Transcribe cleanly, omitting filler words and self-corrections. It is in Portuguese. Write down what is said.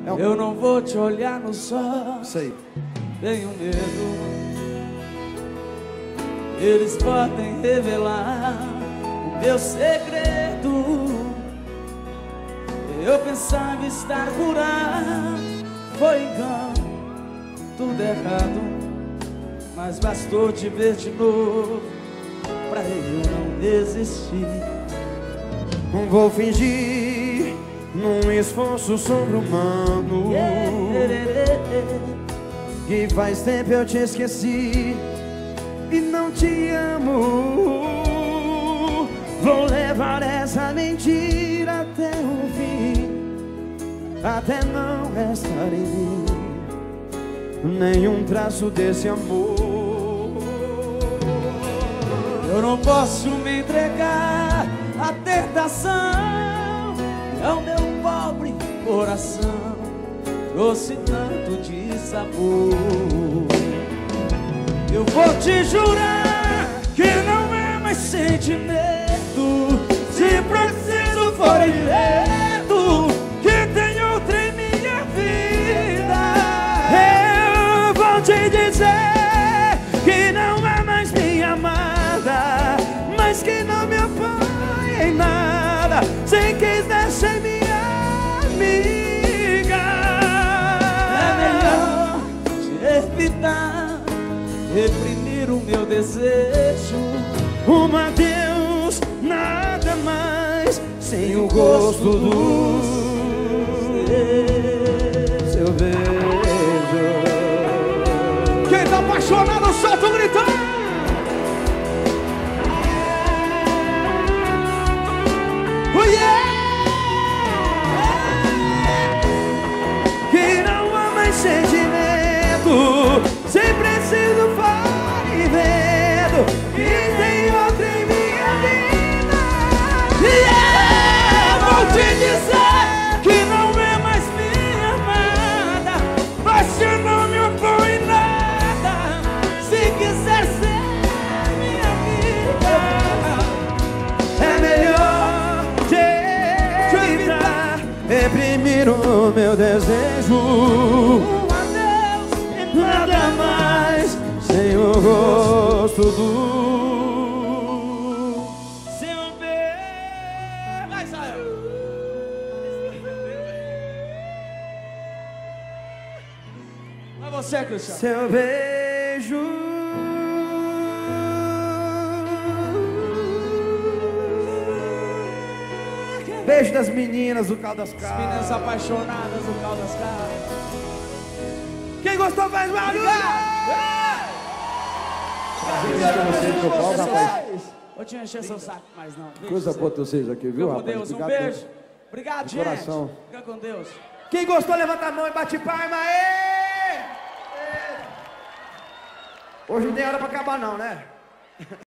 Eu não vou te olhar no sol. Sei. Tenho medo. Eles podem revelar o meu segredo. Eu pensava estar curado, foi engano, tudo errado. Mas bastou te ver de novo pra eu não desistir. Vou fingir num esforço sobre-humano que faz tempo eu te esqueci e não te amo. Vou levar essa mentira até o fim, até não restar em mim nenhum traço desse amor. Eu não posso me entregar à tentação, é o meu pobre coração trouxe tanto de sabor. Eu vou te jurar que não é mais sentimento, se preciso for direto, que tem outra em minha vida. Eu vou te dizer que não é mais minha amada, mas que não me apoia em nada, se quiser ser minha amiga. É melhor te evitar, reprimir o meu desejo. Um adeus, nada mais, sem o gosto do seu beijo. Quem tá apaixonado, solta o gritão. Oh yeah! Que não há mais sentimento, se preciso for e vendo que tem outra em minha vida. Vou te dizer que não é mais minha amada, mas se não me opõe nada, se quiser ser minha amiga. É melhor te evitar, reprimir o meu desejo. Um adeus e Nada mais, sem o gosto do seu beijo. Vai, Israel. Vai você, Cristiano. seu beijo. Beijo das meninas do Caldas As Caras. meninas apaixonadas do Caldas Caras. Quem gostou faz barulho! Vou te encher seu saco mais não. Beijo Coisa pra boa você. vocês aqui, viu, Fica com rapaz? Deus, um Obrigado, beijo. Obrigado, de gente. coração. Fica com Deus. Quem gostou, levanta a mão e bate palma. Aê! Hoje não tem hora pra acabar não, né?